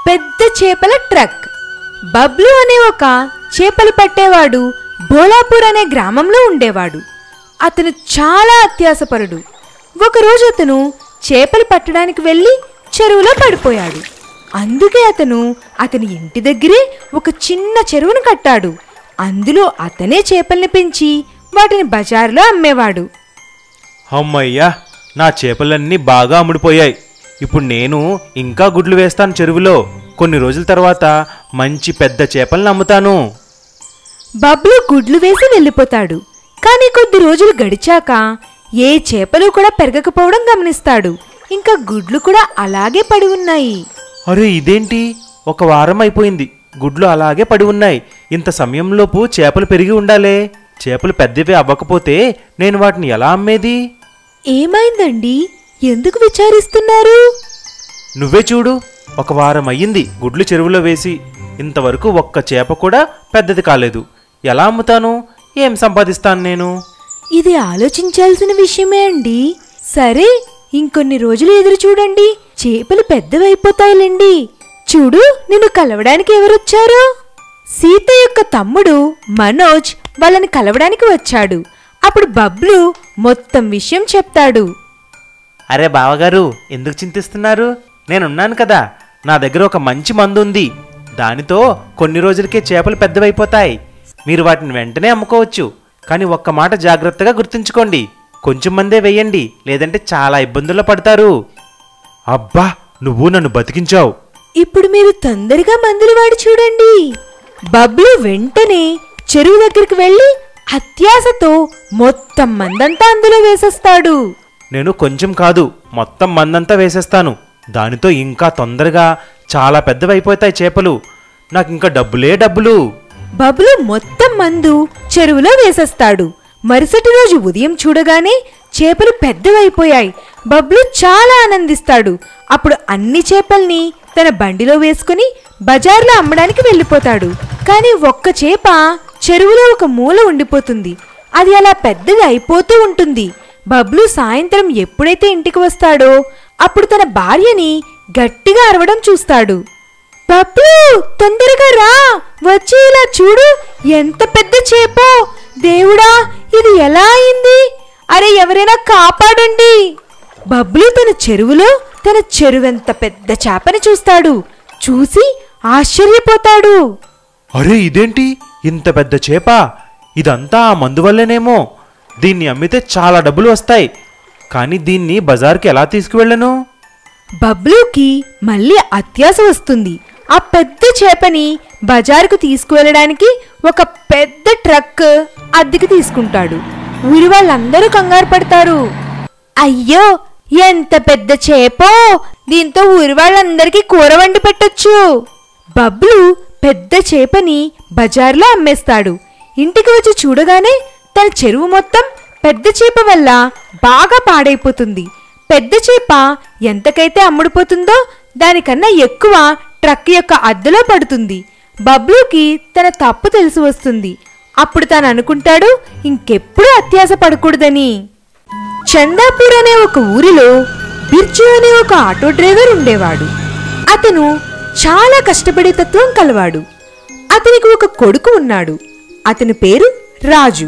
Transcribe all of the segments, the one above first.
పెద్ద చేపల ట్రక్. బబ్లు అనే ఒక చేపలు పట్టేవాడు బోలాపూర్ అనే గ్రామంలో ఉండేవాడు. అతను చాలా అత్యాసపరుడు. ఒకరోజు అతను చేపలు పట్టడానికి వెళ్ళి చెరువులో పడిపోయాడు. అందుకే అతను అతని ఇంటి దగ్గరే ఒక చిన్న చెరువును కట్టాడు. అందులో అతనే చేపల్ని పెంచి వాటిని బజారులో అమ్మేవాడు. అమ్మయ్యా, నా చేపలన్నీ బాగా అమ్ముడిపోయాయి. ఇప్పుడు నేను ఇంకా గుడ్లు వేస్తాను చెరువులో. కొన్ని రోజుల తర్వాత మంచి పెద్ద చేపలను అమ్ముతాను. బబ్లు గుడ్లు వేసి వెళ్ళిపోతాడు. కానీ కొద్ది రోజులు గడిచాక ఏ చేపలు కూడా పెరగకపోవడం గమనిస్తాడు. ఇంకా గుడ్లు కూడా అలాగే పడి ఉన్నాయి. అరే ఇదేంటి, ఒక వారం అయిపోయింది, గుడ్లు అలాగే పడి ఉన్నాయి. ఇంత సమయంలోపు చేపలు పెరిగి ఉండాలే. చేపలు పెద్దవి అవ్వకపోతే నేను వాటిని ఎలా అమ్మేది? ఏమైందండి, ఎందుకు విచారిస్తున్నారు? నువ్వే చూడు, ఒక వారం అయ్యింది గుడ్లు చెరువులో వేసి. ఇంతవరకు ఒక్క చేప కూడా పెద్దది కాలేదు. ఎలా అమ్ముతాను? ఏం సంపాదిస్తాను నేను? ఇది ఆలోచించాల్సిన విషయమే అండి. సరే, ఇంకొన్ని రోజులు ఎదురు చూడండి, చేపలు పెద్దవైపోతాయిలేండి. చూడు, నిన్ను కలవడానికి ఎవరొచ్చారు? సీత యొక్క తమ్ముడు మనోజ్ వాళ్ళని కలవడానికి వచ్చాడు. అప్పుడు బబ్లు మొత్తం విషయం చెప్తాడు. అరే బావగారు, ఎందుకు చింతిస్తున్నారు? నేనున్నాను కదా. నా దగ్గర ఒక మంచి మందు ఉంది. దానితో కొన్ని రోజులకే చేపలు పెద్దవైపోతాయి. మీరు వాటిని వెంటనే అమ్ముకోవచ్చు. కానీ ఒక్క మాట జాగ్రత్తగా గుర్తుంచుకోండి, కొంచెం మందే వేయండి, లేదంటే చాలా ఇబ్బందుల్లో పడతారు. అబ్బా, నువ్వు నన్ను బతికించావు. ఇప్పుడు మీరు తొందరగా మందులు వాడి చూడండి. బబ్లు వెంటనే చెరువు దగ్గరికి వెళ్ళి అత్యాశతో మొత్తం మందంతా అందులో వేసేస్తాడు. నేను కొంచెం కాదు, మొత్తం మందంతా వేసేస్తాను. దానితో ఇంకా తొందరగా చాలా పెద్దవైపోతాయి చేపలు. నాకు ఇంకా డబ్బులే డబ్బులు. బబ్లు మొత్తం మందు చెరువులో వేసేస్తాడు. మరుసటి రోజు ఉదయం చూడగానే చేపలు పెద్దవైపోయాయి. బబ్లు చాలా ఆనందిస్తాడు. అప్పుడు అన్ని చేపల్ని తన బండిలో వేసుకుని బజార్లో అమ్మడానికి వెళ్ళిపోతాడు. కానీ ఒక్క చేప చెరువులో ఒక మూల ఉండిపోతుంది. అది అలా పెద్దగా అయిపోతూ ఉంటుంది. బబ్లు సాయంత్రం ఎప్పుడైతే ఇంటికి వస్తాడో అప్పుడు తన భార్యని గట్టిగా అరవడం చూస్తాడు. బబ్లు, తొందరగా రా, వచ్చి ఇలా చూడు, ఎంత పెద్ద చేపో. దేవుడా, ఇది ఎలా అయింది? అరే, ఎవరైనా కాపాడండి. బబ్లు తన చెరువులో తన చెరువెంత పెద్ద చేపని చూస్తాడు. చూసి ఆశ్చర్యపోతాడు. అరే ఇదేంటి, ఇంత పెద్ద చేప! ఇదంతా ఆ మందు వల్లేనేమో. దీన్ని అమ్మితే చాలా డబ్బులు వస్తాయి. కానీ దీన్ని బజార్కి ఎలా తీసుకువెళ్ళను? బబ్లూకి మళ్ళీ అత్యాశ వస్తుంది. ఆ పెద్ద చేపని బజారుకు తీసుకువెళ్ళడానికి ఒక పెద్ద ట్రక్ అద్దెకి తీసుకుంటాడు. ఊరి వాళ్ళందరూ కంగారు పడతారు. అయ్యో, ఎంత పెద్ద చేపో, దీంతో ఊరి వాళ్ళందరికీ కూర వండి పెట్టొచ్చు. బబ్లు పెద్ద చేపని బజార్లో అమ్మేస్తాడు. ఇంటికి వచ్చి చూడగానే తన చెరువు మొత్తం పెద్ద చేప వల్ల బాగా పాడైపోతుంది. పెద్ద చేప ఎంతకైతే అమ్ముడుపోతుందో దానికన్నా ఎక్కువ ట్రక్ యొక్క అద్దెలో పడుతుంది. బబ్లూకి తన తప్పు తెలిసి వస్తుంది. అప్పుడు తాను అనుకుంటాడు, ఇంకెప్పుడు అత్యాశ పడకూడదని. చందాపూర్ అనే ఒక ఊరిలో బిర్జు అనే ఒక ఆటో డ్రైవర్ ఉండేవాడు. అతను చాలా కష్టపడే తత్వం కలవాడు. అతనికి ఒక కొడుకు ఉన్నాడు. అతని పేరు రాజు.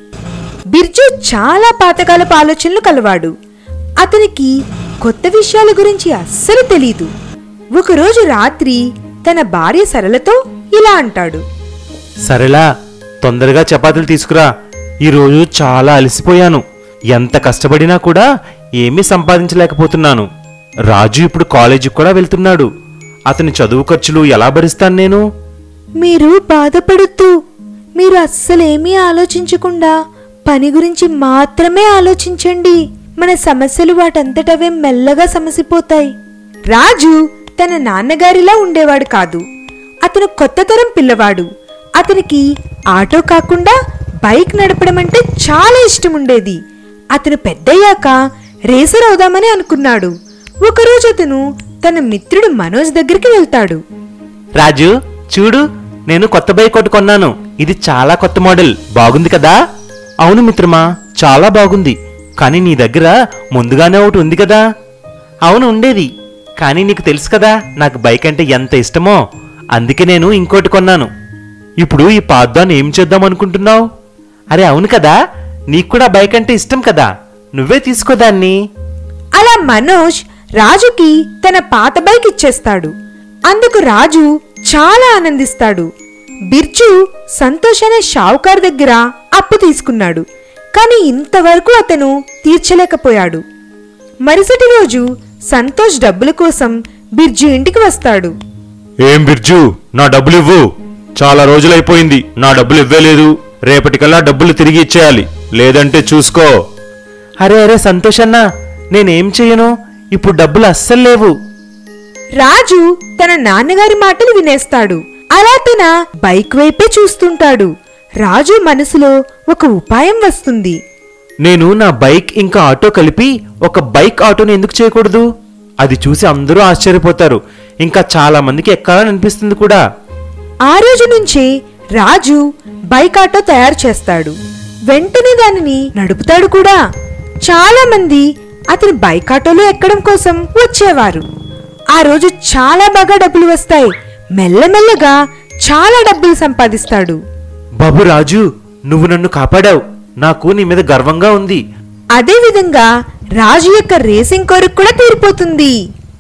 బిర్జు చాలా పాతకాలపు ఆలోచనలు కలవాడు. అతనికి కొత్త విషయాల గురించి అస్సలు తెలీదు. ఒకరోజు రాత్రి తన భార్య సరళతో ఇలా అంటాడు. సరేలా, తొందరగా చపాతీలు తీసుకురా. ఈరోజు చాలా అలసిపోయాను. ఎంత కష్టపడినా కూడా ఏమీ సంపాదించలేకపోతున్నాను. రాజు ఇప్పుడు కాలేజీకి కూడా వెళ్తున్నాడు. అతని చదువు ఖర్చులు ఎలా భరిస్తాను నేను? మీరు బాధపడుతూ, మీరు అస్సలేమీ ఆలోచించకుండా పని గురించి మాత్రమే ఆలోచించండి. మన సమస్యలు వాటంతటవే మెల్లగా సమసిపోతాయి. రాజు తన నాన్నగారిలా ఉండేవాడు కాదు. అతను కొత్త తరం పిల్లవాడు. అతనికి ఆటో కాకుండా బైక్ నడపడం అంటే చాలా ఇష్టం ఉండేది. అతను పెద్దయ్యాక రేసర్ అవుదామని అనుకున్నాడు. ఒకరోజు అతను తన మిత్రుడు మనోజ్ దగ్గరికి వెళ్తాడు. రాజు, చూడు, నేను కొత్త బైక్ ఒకటి కొన్నాను. ఇది చాలా కొత్త మోడల్. బాగుంది కదా? అవును మిత్రమా, చాలా బాగుంది. కానీ నీ దగ్గర ముందుగానే ఒకటి ఉంది కదా? అవును, ఉండేది. కానీ నీకు తెలుసు కదా నాకు బైక్ అంటే ఎంత ఇష్టమో, అందుకే నేను ఇంకోటి కొన్నాను. ఇప్పుడు ఈ పాతదాన్ని ఏం చేద్దాం అనుకుంటున్నావు? అరే అవును కదా, నీకు కూడా బైక్ అంటే ఇష్టం కదా, నువ్వే తీసుకోదాన్ని. అలా మనోజ్ రాజుకి తన పాత బైక్ ఇచ్చేస్తాడు. అందుకు రాజు చాలా ఆనందిస్తాడు. బిర్జు సంతోష్ అనే షావుకార్ దగ్గర అప్పు తీసుకున్నాడు, కానీ ఇంతవరకు అతను తీర్చలేకపోయాడు. మరుసటి రోజు సంతోష్ డబ్బుల కోసం బిర్జు ఇంటికి వస్తాడు. ఏం బిర్జు, నా డబ్బులు ఇవ్వు. చాలా రోజులైపోయింది, నా డబ్బులు ఇవ్వలేదు. రేపటికల్లా డబ్బులు తిరిగి ఇచ్చేయాలి, లేదంటే చూసుకో. అరే అరే సంతోష్ అన్నా, నేనేం చెయ్యను, ఇప్పుడు డబ్బులు అస్సలు లేవు. రాజు తన నాన్నగారి మాటలు వినేస్తాడు. అలా తన బైక్ వైపే చూస్తుంటాడు. రాజు మనసులో ఒక ఉపాయం వస్తుంది. నేను నా బైక్ ఇంకా ఆటో కలిపి ఒక బైక్ ఆటోని ఎందుకు చేయకూడదు? అది చూసి అందరూ ఆశ్చర్యపోతారు, ఇంకా చాలా మందికి ఎక్కాలని అనిపిస్తుంది కూడా. ఆ రోజు నుంచే రాజు బైక్ ఆటో తయారు చేస్తాడు. వెంటనే దానిని నడుపుతాడు కూడా. చాలా మంది అతని బైక్ ఆటోలో ఎక్కడం కోసం వచ్చేవారు. ఆ రోజు చాలా బాగా డబ్బులు వస్తాయి. మెల్లమెల్లగా చాలా డబ్బులు సంపాదిస్తాడు. బాబు రాజు, నువ్వు నన్ను కాపాడావు, నాకు నీ మీద గర్వంగా ఉంది. అదేవిధంగా రాజు యొక్క రేసింగ్ కోరిక కూడా తీరిపోతుంది.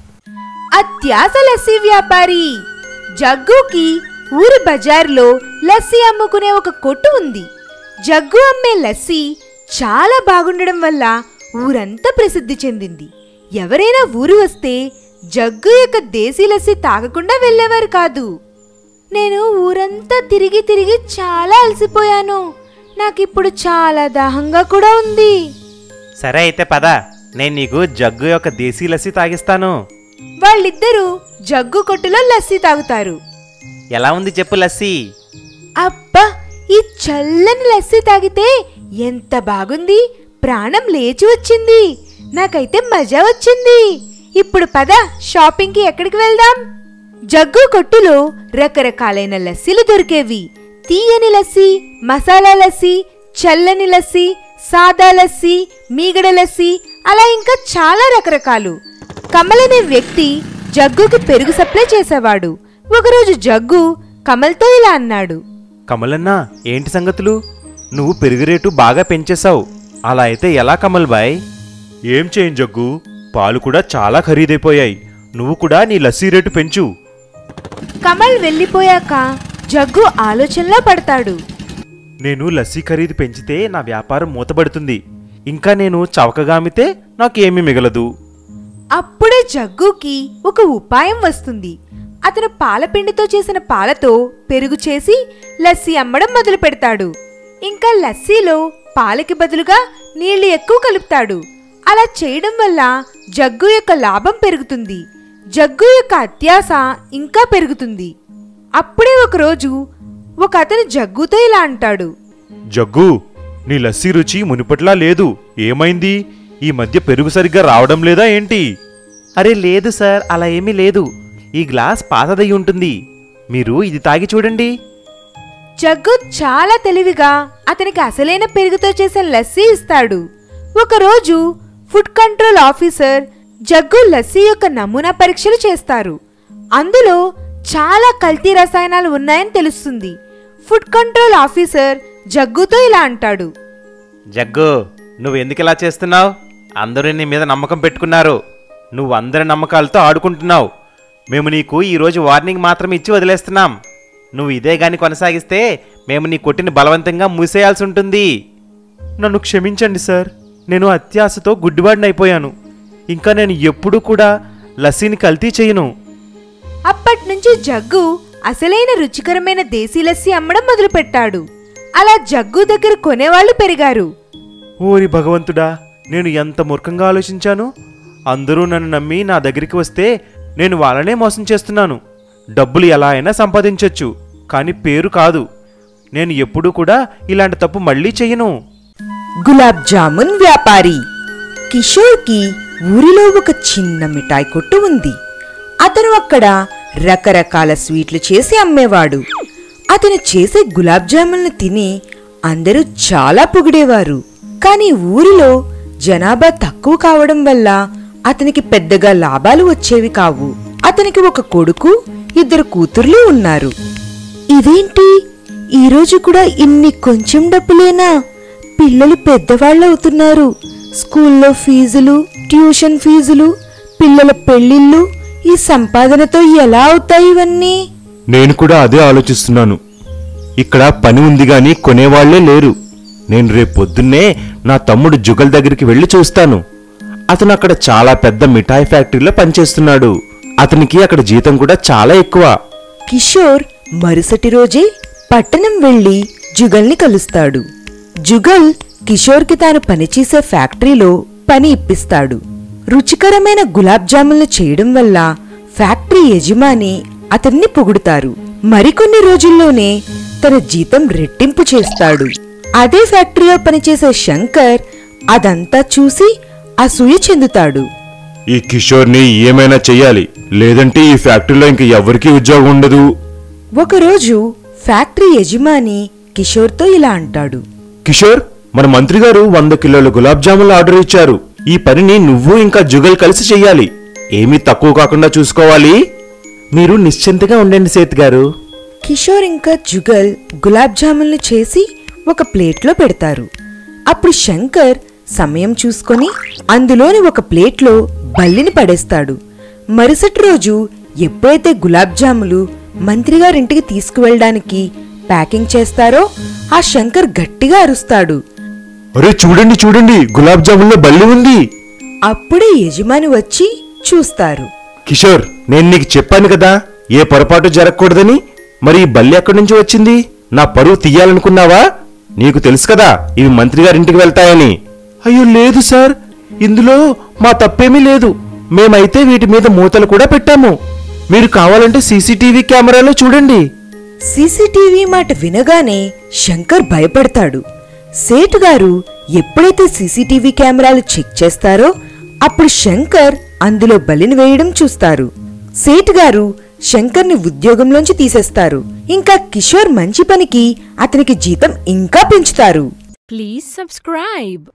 అత్యాస లస్సీ వ్యాపారి. జగ్గుకి ఊరి బజార్లో లస్సీ అమ్ముకునే ఒక కొట్టు ఉంది. జగ్గు అమ్మే లస్సీ చాలా బాగుండడం వల్ల ఊరంతా ప్రసిద్ధి చెందింది. ఎవరైనా ఊరు వస్తే జగ్గు యొక్క దేశీ లస్సీ తాగకుండా వెళ్ళేవారు కాదు. నేను ఊరంతా తిరిగి తిరిగి చాలా అలసిపోయాను, నాకిప్పుడు చాలా దాహంగా కూడా ఉంది. సరే అయితే పద, నేను నీకు జగ్గు యొక్క దేశీ లస్సీ తాగిస్తాను. వాళ్ళిద్దరూ జగ్గు కొట్టులో లస్సీ తాగుతారు. ఎలా ఉంది చెప్పు లస్సీ? అబ్బా, ఈ చల్లని లస్సీ తాగితే ఎంత బాగుంది, ప్రాణం లేచి వచ్చింది, నాకైతే మజా వచ్చింది. ఇప్పుడు పద, షాపింగ్కి ఎక్కడికి వెళ్దాం? జగ్గు కొట్టులో రకరకాలైన లస్సీలు దొరికేవి. తీయని లస్సీ, మసాలా లస్సీ, చల్లని లస్సీ, సాదా లస్సీ, మీగడ లస్సీ, అలా ఇంకా చాలా రకరకాలు. కమల్ అనే వ్యక్తి జగ్గుకి పెరుగు సప్లై చేసేవాడు. ఒకరోజు జగ్గు కమల్తో ఇలా అన్నాడు. కమలన్నా, ఏంటి సంగతులు? నువ్వు పెరుగు రేటు బాగా పెంచేశావు. అలా అయితే ఎలా కమల్ బాయ్? ఏం చేయను జగ్గు, పాలు కూడా చాలా ఖరీదైపోయాయి. నువ్వు కూడా నీ లస్సీ రేటు పెంచు. కమల్ వెళ్ళిపోయాక జగ్గు ఆలోచనలో పడతాడు. నేను లస్సీ ఖరీదు పెంచితే నా వ్యాపారం మూతబడుతుంది, ఇంకా నేను చవకగా అమ్మితే నాకేమీ మిగలదు. అప్పుడే జగ్గుకి ఒక ఉపాయం వస్తుంది. అతను పాలపిండితో చేసిన పాలతో పెరుగు చేసి లస్సీ అమ్మడం మొదలు పెడతాడు. ఇంకా లస్సీలో పాలకి బదులుగా నీళ్లు ఎక్కువ కలుపుతాడు. అలా చేయడం వల్ల జగ్గు యొక్క లాభం పెరుగుతుంది. జగ్గు యొక్క అత్యాశ ఇంకా పెరుగుతుంది. అప్పుడే ఒకరోజు ఒక అతను జగ్గుతో ఇలా అంటాడు. జగ్గు, నీ లస్సీ రుచి మునుపట్లా లేదు, ఏమైంది? ఈ మధ్య పెరుగు సరిగ్గా రావడం లేదా ఏంటి? అరే లేదు సార్, అలా ఏమీ లేదు. ఈ గ్లాస్ పాతదయ్యి ఉంటుంది, మీరు ఇది తాగి చూడండి. జగ్గు చాలా తెలివిగా అతనికి అసలైన పెరుగుతో చేసిన లస్సీ ఇస్తాడు. ఒకరోజు food control officer Jaggu lassi యొక్క నమూనా పరీక్షలు చేస్తారు. అందులో చాలా కల్తీ రసాయనాలు ఉన్నాయని తెలుస్తుంది. ఫుడ్ కంట్రోల్ ఆఫీసర్ జగ్గుతో ఇలా అంటాడు. జగ్గు, నువ్వు ఎందుకు ఇలా చేస్తున్నావు? అందరూ నీ మీద నమ్మకం పెట్టుకున్నారు, నువ్వు అందరి నమ్మకాలతో ఆడుకుంటున్నావు. మేము నీకు ఈరోజు వార్నింగ్ మాత్రం ఇచ్చి వదిలేస్తున్నాం. నువ్వు ఇదే గాని కొనసాగిస్తే మేము నీ కొట్టిని బలవంతంగా మూసేయాల్సి ఉంటుంది. నన్ను క్షమించండి సార్, నేను అత్యాశతో గుడ్డివాడినైపోయాను. ఇంకా నేను ఎప్పుడూ కూడా లస్సీని కల్తీ చేయను. అప్పట్నుంచి జగ్గు అసలైన రుచికరమైన దేశీ లస్సీ అమ్మడం మొదలుపెట్టాడు. అలా జగ్గు దగ్గర కొనేవాళ్లు పెరిగారు. ఓరి భగవంతుడా, నేను ఎంత మూర్ఖంగా ఆలోచించాను. అందరూ నన్ను నమ్మి నా దగ్గరికి వస్తే నేను వాళ్ళనే మోసం చేస్తున్నాను. డబ్బులు ఎలా అయినా సంపాదించొచ్చు, కానీ పేరు కాదు. నేను ఎప్పుడూ కూడా ఇలాంటి తప్పు మళ్ళీ చెయ్యను. గులాబ్ జామున్ వ్యాపారి. కిషోర్కి ఊరిలో ఒక చిన్న మిఠాయి కొట్టు ఉంది. అతను అక్కడ రకరకాల స్వీట్లు చేసి అమ్మేవాడు. అతను చేసే గులాబ్ జామున్లు తిని అందరూ చాలా పొగిడేవారు. కానీ ఊరిలో జనాభా తక్కువ కావడం వల్ల అతనికి పెద్దగా లాభాలు వచ్చేవి కావు. అతనికి ఒక కొడుకు, 2 కూతుర్లు ఉన్నారు. ఇదేంటి, ఈరోజు కూడా ఇన్ని కొంచెం డబ్బులేనా? పిల్లలు పెద్దవాళ్ళవుతున్నారు. స్కూల్లో ఫీజులు, ట్యూషన్ ఫీజులు, పిల్లల పెళ్లిళ్ళు, ఈ సంపాదనతో ఎలా అవుతాయి ఇవన్నీ? నేను కూడా అదే ఆలోచిస్తున్నాను. ఇక్కడ పని ఉంది గాని కొనేవాళ్లే లేరు. నేను రేపొద్దున్నే నా తమ్ముడు జుగల్ దగ్గరికి వెళ్లి చూస్తాను. అతను అక్కడ చాలా పెద్ద మిఠాయి ఫ్యాక్టరీలో పనిచేస్తున్నాడు. అతనికి అక్కడ జీతం కూడా చాలా ఎక్కువ. కిషోర్ మరుసటి రోజే పట్టణం వెళ్లి జుగల్ని కలుస్తాడు. జుగల్ కిషోర్కి తాను పనిచేసే ఫ్యాక్టరీలో పని ఇప్పిస్తాడు. రుచికరమైన గులాబ్ జామున్లు చేయడం వల్ల ఫ్యాక్టరీ యజమాని అతన్ని పొగుడుతారు. మరికొన్ని రోజుల్లోనే తన జీతం రెట్టింపు చేస్తాడు. అదే ఫ్యాక్టరీలో పనిచేసే శంకర్ అదంతా చూసి అసూయ చెందుతాడు. ఈ కిషోర్ని ఏమైనా చెయ్యాలి, లేదంటే ఈ ఫ్యాక్టరీలో ఇంక ఎవరికీ ఉద్యోగం ఉండదు. ఒకరోజు ఫ్యాక్టరీ యజమాని కిషోర్తో ఇలా అంటాడు. కిషోర్, మన మంత్రి గారు 100 కిలోల గులాబ్ జామున్లు ఆర్డర్ ఇచ్చారు. ఈ పనిని నువ్వు ఇంకా జుగల్ కలిసి చెయ్యాలి. ఏమీ తక్కువ కాకుండా చూసుకోవాలి. మీరు నిశ్చింతగా ఉండండి సేత్ గారు. కిషోర్ ఇంకా జుగల్ గులాబ్ జామున్లు చేసి ఒక ప్లేట్లో పెడతారు. అప్పుడు శంకర్ సమయం చూసుకొని అందులోని ఒక ప్లేట్లో బల్లిని పడేస్తాడు. మరుసటి రోజు ఎప్పుడైతే గులాబ్ జాములు మంత్రిగారింటికి తీసుకువెళ్ళడానికి ప్యాకింగ్ చేస్తారో ఆ శంకర్ గట్టిగా అరుస్తాడు. అరే చూడండి చూడండి, గులాబ్ జామున్లో బల్లి ఉంది. అప్పుడే యజమాని వచ్చి చూస్తారు. కిషోర్, నేను నీకు చెప్పాను కదా ఏ పొరపాటు జరగకూడదని. మరి ఈ బల్లి ఎక్కడి నుంచి వచ్చింది? నా పరువు తీయాలనుకున్నావా? నీకు తెలుసు కదా ఇవి మంత్రి గారింటికి వెళ్తాయని. అయ్యో లేదు సార్, ఇందులో మా తప్పేమీ లేదు. మేమైతే వీటి మీద మూతలు కూడా పెట్టాము. మీరు కావాలంటే సీసీటీవీ కెమెరాలో చూడండి. సీసీటీవీ మాట వినగానే శంకర్ భయపడతాడు. సేటు గారు ఎప్పుడైతే సీసీటీవీ కెమెరాలు చెక్ చేస్తారో అప్పుడు శంకర్ అందులో బలిని వేయడం చూస్తారు. సేటు గారు శంకర్ని ఉద్యోగంలోంచి తీసేస్తారు. ఇంకా కిషోర్ మంచి పనికి అతనికి జీతం ఇంకా పెంచుతారు. Please subscribe.